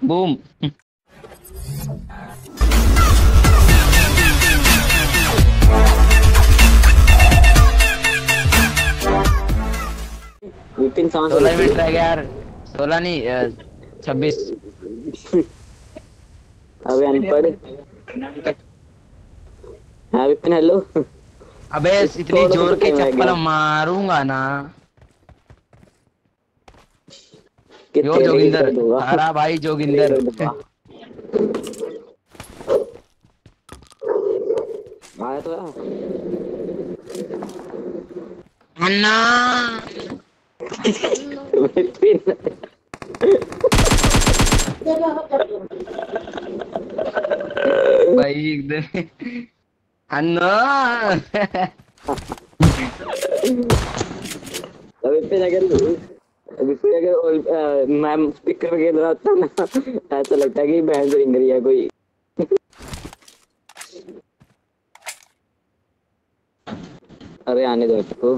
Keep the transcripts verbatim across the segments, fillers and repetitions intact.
Boom. सोलह minute रह गया यार, सोलह नहीं छब्बीस। अबे अनपढ़। हाँ विपिन हेलो। अबे इतनी जोर की चप्पल मारूंगा ना। यो जोगिंदर, तारा भाई जोगिंदर। आया तो अन्ना भाई एकदम अन्ना। अभी पे अगर अभी पे अगर मैम स्पीकर पे खेल रहा था ना, ऐसा लगता है कि बहन रिंग रही है कोई। अरे आने दो इसको।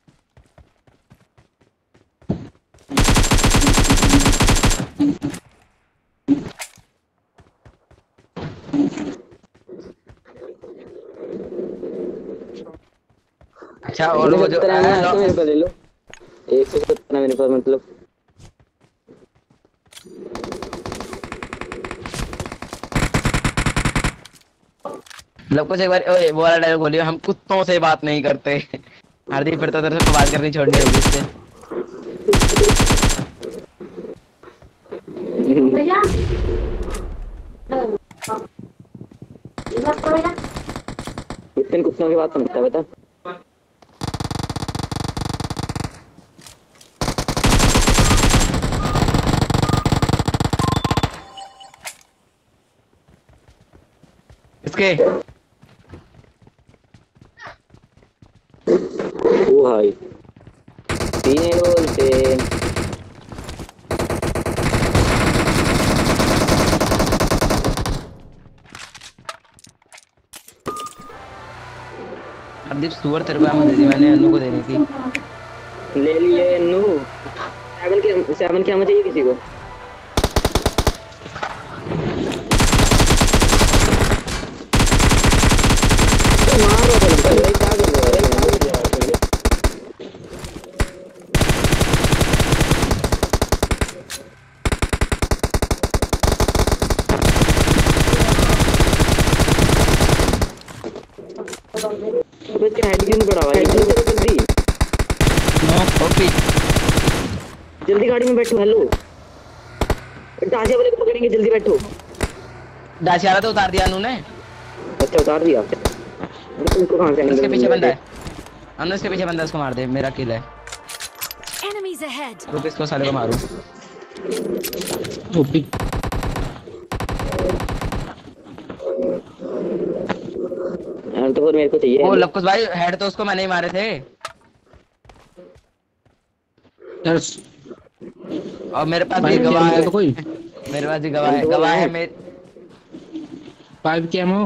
अच्छा और वो जो मेरे पे ले लो, एक सौ सत्तर मेरे पास मतलब। मतलब कुछ एक बार ओए वो वाला डायलॉग बोलियो, हम कुत्तों से बात नहीं करते। हार्दिक फिर तो तेरे से बात करनी छोड़नी होगी इससे। विपिन कुत्तों की बात समझता है बता। इसके ओ भाई तीन रोल पे हरदीप सुअर तेरे को हम दे दी मैंने, अन्नू को देनी थी। ले लिए अन्नू। सेवन के सेवन क्या चाहिए किसी को? जल्दी गाड़ी में बैठो। हेलो डासिया वाले को पकड़ेंगे, जल्दी बैठो। डासिया वाला तो उतार दिया अनु ने। अच्छा उतार दिया। तुमको कहां से? इसके पीछे बंदा है अनु, इसके पीछे बंदा है, उसको मार दे, मेरा किल है। रुक इसको साले को मारूं। ओपी तो फिर मेरे को चाहिए। ओ लकुस भाई हेड तो उसको मैंने ही मारे थे। यस और मेरे पास भी गवाह है तो कोई। मेरे पास भी गवाह है, गवाह है मेरे फाइव के एमओ।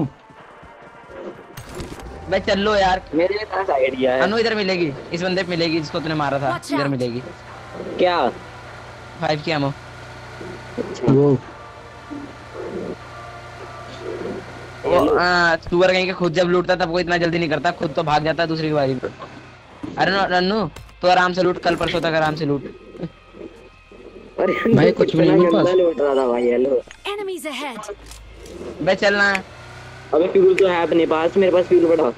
भाई चल लो यार, मेरे पास आइडिया है। अनु इधर मिलेगी, इस बंदे पे मिलेगी जिसको तूने मारा था, इधर मिलेगी। क्या? फाइव के एमओ। वो वो सुअर कहीं के खुद जब लूटता तब वो इतना जल्दी नहीं करता, खुद तो भाग जाता है दूसरी बारी पे। अरे नन्नू तो आराम से लूट, कल परसों तक आराम से लूट। अरे भाई कुछ भी नहीं पास लूट रहा था भाई। Hello enemies ahead. भाई चलना है। अबे फ्यूल तो है अपने पास, मेरे पास फ्यूल बढ़ा।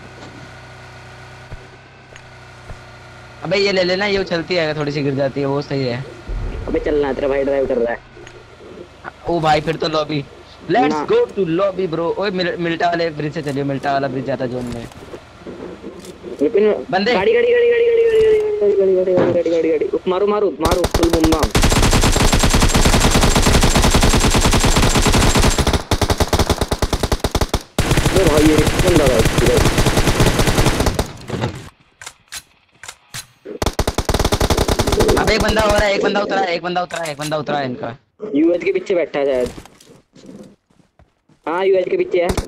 अबे ये ले लेना, ये चलती है, थोड़ी सी गिर जाती है, वो सही है। अबे चलना, तेरा भाई ड्राइव कर रहा है। ओ भाई फिर तो lobby, let's go to lobby bro. ओए मिल, मिल्टा वाले ब्रिज से चलियो, मिल्टा वाला ब्रिज जाता जोन में। बंदे गाड़ी गाड़ी गाड़ी गाड़ी गाड़ी गाड़ी गाड़ी गाड़ी गाड़ी गाड़ी गाड़ी गाड़ी मारो मारो मारो फुल बम। तो भाई ये बंदा है। अब एक बंदा हो रहा है, एक बंदा उतरा है, एक बंदा उतरा है, एक बंदा उतरा है इनका। यूएच के पीछे बैठा है शायद। हाँ यूएच के पीछे है।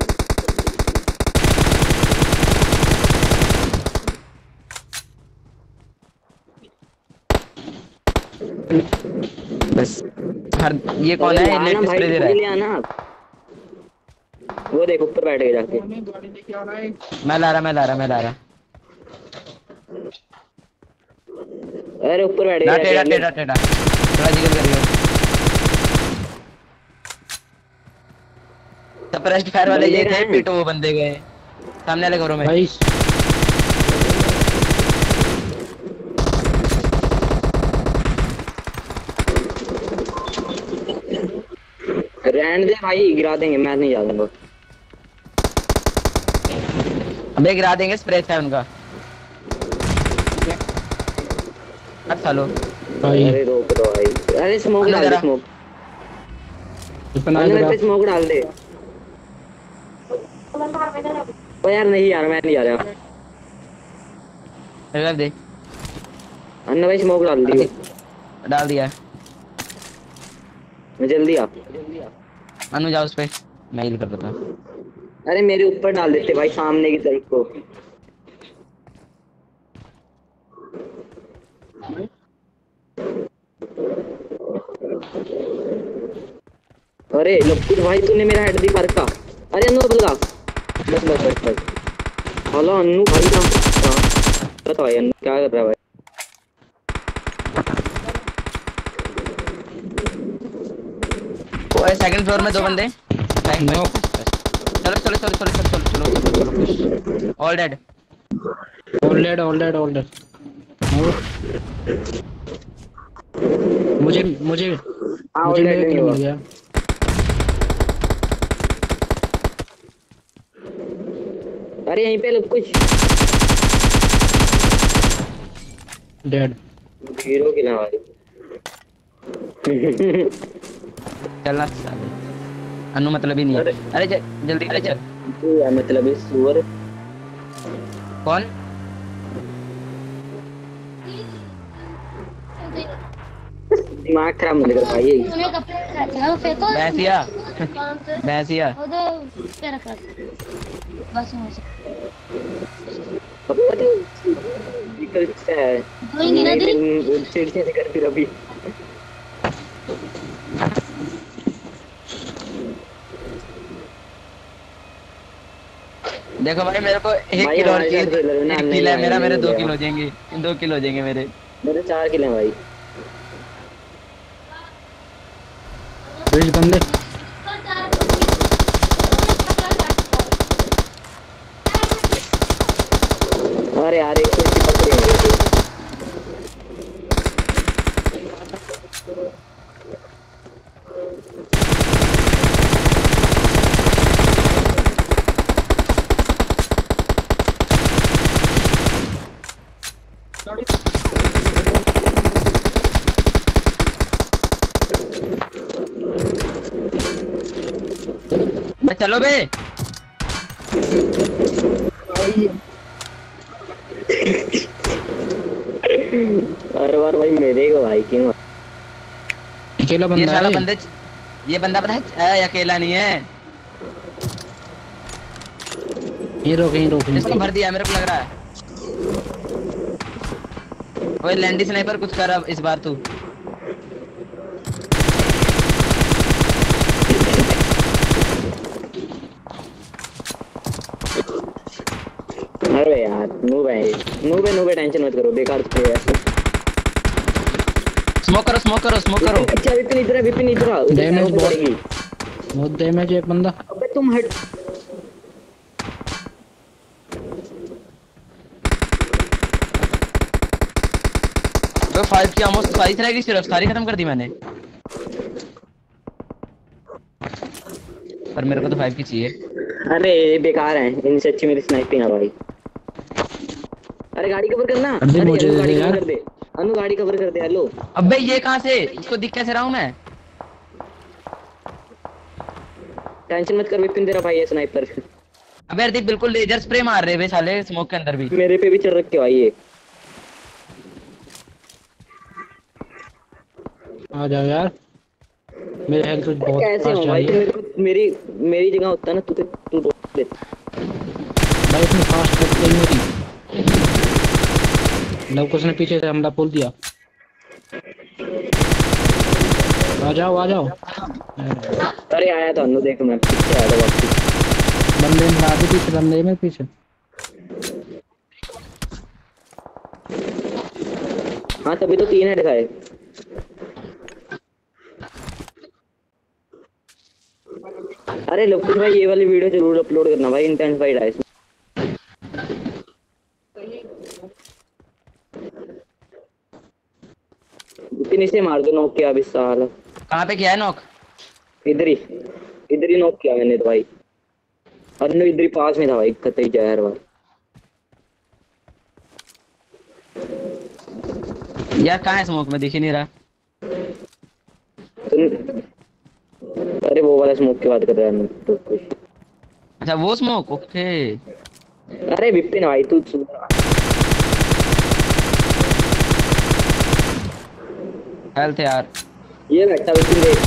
बस हर ये कौन अरे है लाना लेट भाई, स्प्रे दे रहा ले है? आना। वो देख ऊपर बैठ गए जाके। मैं ला रहा मैं ला रहा मैं ला रहा अरे ऊपर बैठ गए ना जाके टेढ़ा हेलो। टेढ़ा टेढ़ा थोड़ा जिगल करियो। सप्रेस्ड फायर वाले बंदे ये कहाँ थे, हैं? पीटो वो बंदे गए सामने वाले घरों में। भाई रहने दे भाई, गिरा देंगे, मैं नहीं जा दूंगा। अबे गिरा देंगे, स्प्रे है उनका। हट सालो। भाई अरे रोक दो भाई। अरे स्मोक अंदर डाल दे, जरा स्मोक। इतना अंदर इधर पे स्मोक डाल दे। ओ यार नहीं यार, मैं नहीं जा रहा। रिवाइव दे। अन्ना भाई स्मोक डाल दी। डाल दिया है। जल्दी आ। अनु जाओ उस पे, मैं हील कर देता। अरे मेरे ऊपर डाल देते भाई, सामने की तरफ को। अरे लपकुट भाई, तूने मेरा हेड दी फर्क का। अरे अन्नू बदला। बस बस बस बस। हेलो अन्नू भाई का। बता भाई अन्नू क्या कर रहा है भाई? ओए सेकंड फ्लोर में दो बंदे। नो चलो चलो चलो चलो चलो चलो चलो चलो चलो push. All dead. All dead all dead all dead. मुझे मुझे हाँ मुझे ऑलरेडी मेरा नहीं किल हुआ। मिल गया। अरे यहीं पे लोग कुछ डेड। हीरो की ना भाई। चलना साले। अनु मतलब ही नहीं अरे है। अरे ज- जल्दी अरे चल। यार मतलब इस सुअर कौन? दिमाग खराब मत कर भाई। तुम्हें कपड़े रखे हो फेंको भैंसिया कौन से भैंसिया। उधर पे रख रख बस वहाँ से पता तो निकल से है। धोएंगी ना दी चिड़ से कर फिर अभी। देखो भाई मेरे को एक भाई किलो और हमारे चाहिए। साथ खेल रहे हो ना, एक नहीं किलो है भाई, मेरा, मेरे नहीं दो मिलेगा। किलो हो जाएंगे। दो किलो हो जाएंगे मेरे। मेरे चार किले हैं भाई। बीस बंदे। अरे यार एक तो पकड़े हैं। मैं चलो बे। हर बार भाई मेरे को भाई क्यों? अकेला ये बंदा साला है। बंदे ये बंदा पता है ए, अकेला नहीं है। ये रोक यहीं रोक इसको यहीं। भर दिया मेरे को लग रहा है। ओए लैंडी स्नाइपर कुछ कर अब इस बार तू। अरे यार नूब है, नूब है, नूब है, टेंशन मत करो, बेकार से है। स्मोक करो स्मोक करो स्मोक करो। अच्छा विपिन इधर है, विपिन इधर आ, उधर डैमेज कैसे बहुत पड़ेगी? बहुत डैमेज है एक बंदा। अबे तुम हट। तो फाइव की ऑलमोस्ट साइज रह गई, सिर्फ सारी खत्म कर दी मैंने। पर मेरे को तो फाइव की चाहिए। अरे ये बेकार है, इनसे अच्छी मेरी स्नाइपिंग है भाई। अरे गाड़ी कवर करना। अरे अरे मुझे अनु दे गाड़ी दे कवर यार। कर दे। अनु गाड़ी कवर कर दे। हेलो अबे ये कहां से, इसको दिख कैसे रहा हूं मैं? टेंशन मत कर विपिन, तेरा भाई है स्नाइपर। अबे हरदीप बिल्कुल लेजर स्प्रे मार रहे वे साले स्मोक के अंदर भी। मेरे पे भी चढ़ रखे भाई ये। आ जाओ यार। मेरे हेल्थ बहुत कैसे फास्ट हो जा भाई रही तुम? है। मेरे को मेरी मेरी जगह होता ना तू तो तू रोक दे। भाई इतनी फास्ट करते ही मेरी। लवकुश ने पीछे से हमला बोल दिया। आ जाओ आ जाओ। अरे आया था अनु, देख मैं पीछे आया था वापस। बंदे में आगे पीछे, बंदे में पीछे। हाँ तभी तो तीन हेड खाए। अरे लवकुश भाई ये वाली वीडियो जरूर अपलोड करना भाई, इंटेंसिफाइड है इसमें। लेकिन इसे मार दो, नॉक किया अभी साला। कहाँ पे किया है नॉक? इधर ही, इधर ही नॉक किया मैंने तो भाई। अनु इधर ही पास में था भाई, कतई जहर वाला। यार कहाँ है स्मोक में, दिख ही नहीं रहा। तुम अरे वो वाला स्मोक की बात कर रहा है अनु तो कुछ। अच्छा वो स्मोक, ओके। अरे विपिन भाई तू हेल्थ यार। ये बैठा विपिन देख।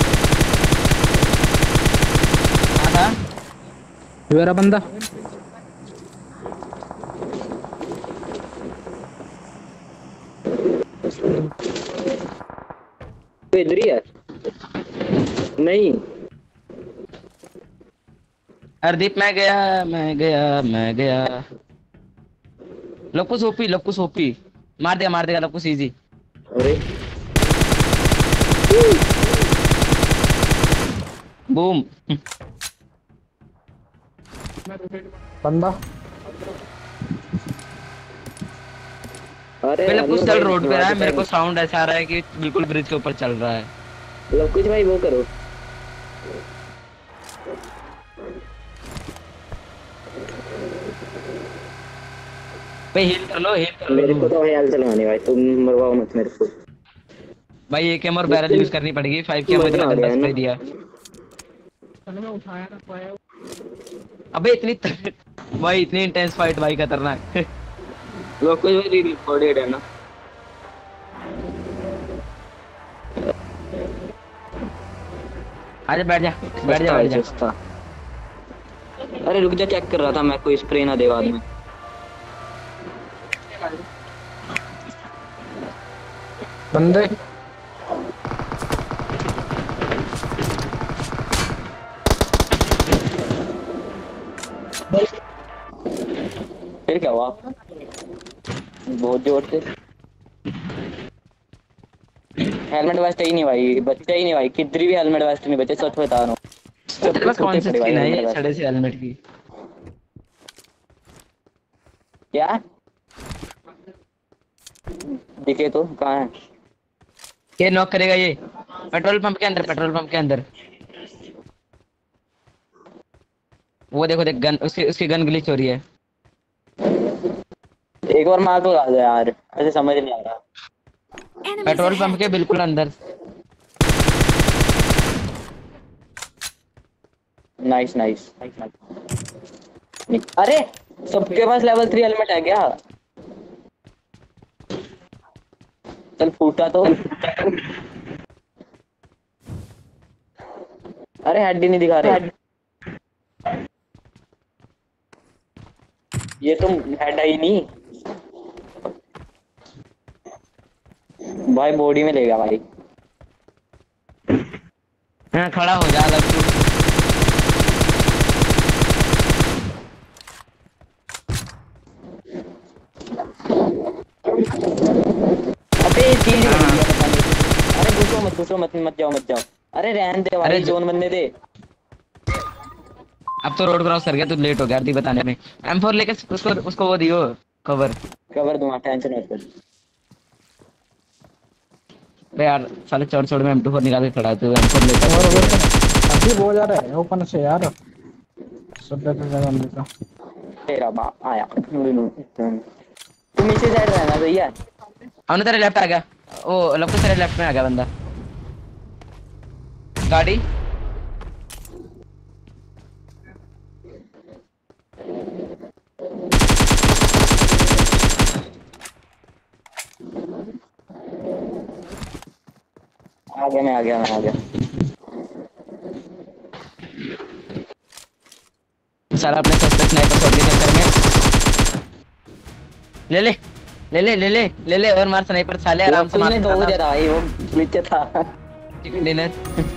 कहाँ था? मेरा बंदा तो इधर ही है। नहीं हरदीप मैं गया मैं गया मैं गया। लकुस ओपी, लकुस ओपी। मार दिया मार देगा लकुस इजी। अरे बूम। बंदा अरे पहले कुछ अनु चल भाई, रोड पे रहा है, मेरे को भाई, साउंड ऐसा आ रहा है कि बिल्कुल ब्रिज के ऊपर चल रहा है। लवकुश भाई वो करो। भाई हील कर लो, हील कर मेरे लो। को तो भाई हाल चलानी भाई, तुम मरवाओ मत मेरे को। भाई एक एम और बैरल यूज करनी पड़ेगी। फाइव के मुझे मजा आ गंदा गया स्प्रे ना। दिया। अबे इतनी भाई इतनी इंटेंस फाइट भाई, खतरनाक। लवकुश भाई रिकॉर्डेड है ना। आजा बैठ जा बैठ जा बैठ जा। सस्ता। अरे रुक जा, चेक कर रहा था मैं, कोई स्प्रे ना दे बाद में। बंदे फिर क्या हुआ? बहुत जोर से हेलमेट वेस्ट ही नहीं भाई, बच्चा ही नहीं भाई, किधर भी हेलमेट वेस्ट नहीं बचे, सच बता रहा हूँ। तेरे पास कौन सी स्किन है ये छड़े से हेलमेट की? क्या दिखे तो कहाँ है? ये नॉक करेगा ये। पेट्रोल पंप के अंदर, पेट्रोल पंप के अंदर। वो देखो देख गन, उसकी उसकी गन ग्लिच हो रही है। एक बार मार तो लगा दो यार, ऐसे समझ नहीं आ रहा। पेट्रोल पंप के बिल्कुल अंदर। Nice nice. अरे सबके पास लेवल थ्री हेलमेट है क्या? चल फूटा तो। अरे हेड ही नहीं दिखा रहे। ये तुम हेड है ही नहीं भाई, बॉडी में ले गया भाई। हाँ खड़ा हो जा अलग तू। अबे चीज अरे घुसो मत घुसो मत मत जाओ मत जाओ। अरे रहने दे भाई, अरे जोन बनने दे। अब तो रोड क्रॉस कर गया, तू लेट हो गया आरती बताने में। एम फोर लेके उसको उसको वो दियो कवर। कवर दूंगा, टेंशन मत कर। अरे यार साले चौड़ चौड़ में एम टू फोर निकाल के खड़ा है, तू एम फोर लेता और है। और अभी वो जा रहा है ओपन से यार, सब जगह बंदे का। तेरा बाप आया। तुम इसी साइड रहना सही है। अनु तेरे लेफ्ट आ गया। ओ लपको तेरे लेफ्ट में आ गया बंदा। गाड़ी आ गया मैं आ गया मैं आ गया। सारा अपने सस्पेक्ट स्नाइपर शॉट के चक्कर में ले ले ले ले ले ले ले ले और मार स्नाइपर साले आराम से मार। दो बजे था भाई, वो नीचे था। Chicken dinner